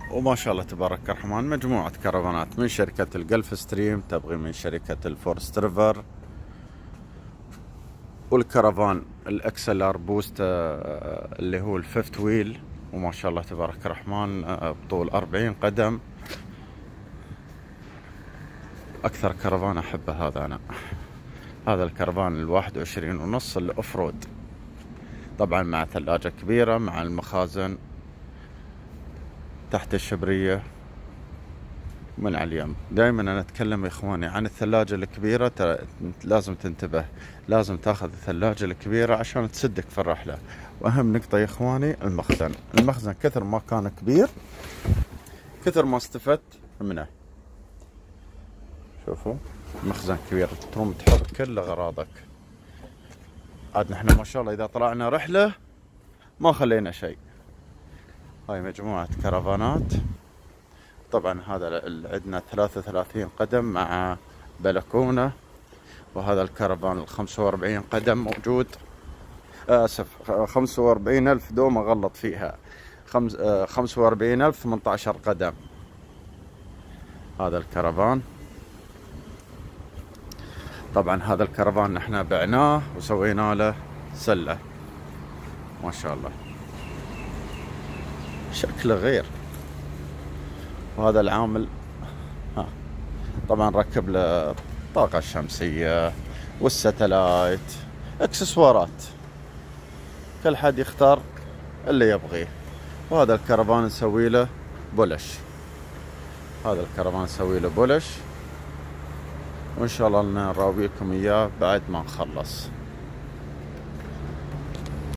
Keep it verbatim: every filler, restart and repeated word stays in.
وما شاء الله تبارك الرحمن مجموعة كرفانات من شركة الجلف ستريم، تبغي من شركة الفورست ريفر، والكرفان الاكسل ار بوست اللي هو الفيفت ويل، وما شاء الله تبارك الرحمن بطول أربعين قدم. اكثر كرفان احبه هذا انا، هذا الكرفان الواحد وعشرين ونص الاوف رود، طبعا مع ثلاجة كبيرة، مع المخازن تحت الشبرية من على اليم. دائما انا اتكلم يا اخواني عن الثلاجة الكبيرة، ترى لازم تنتبه، لازم تاخذ الثلاجة الكبيرة عشان تسدك في الرحلة. واهم نقطة يا اخواني المخزن، المخزن كثر ما كان كبير كثر ما استفدت منه. شوفوا مخزن كبير تروم تحط كل اغراضك. عاد نحن ما شاء الله اذا طلعنا رحلة ما خلينا شيء. هاي مجموعة كرفانات، طبعا هذا عندنا ثلاثة وثلاثين قدم مع بلكونة، وهذا الكرفان الخمسة وأربعين قدم موجود، آسف خمسة وأربعين ألف دوم أغلط فيها، خمسة وأربعين ألف ثمانية عشر قدم. هذا الكرفان طبعا هذا الكرفان نحن بعناه وسوينا له سلة، ما شاء الله شكله غير. وهذا العامل ها طبعا ركب له الطاقة الشمسية والستلايت، اكسسوارات، كل حد يختار اللي يبغيه. وهذا الكرفان نسوي له بولش، هذا الكرفان نسوي له بولش، وان شاء الله نراويكم اياه بعد ما نخلص.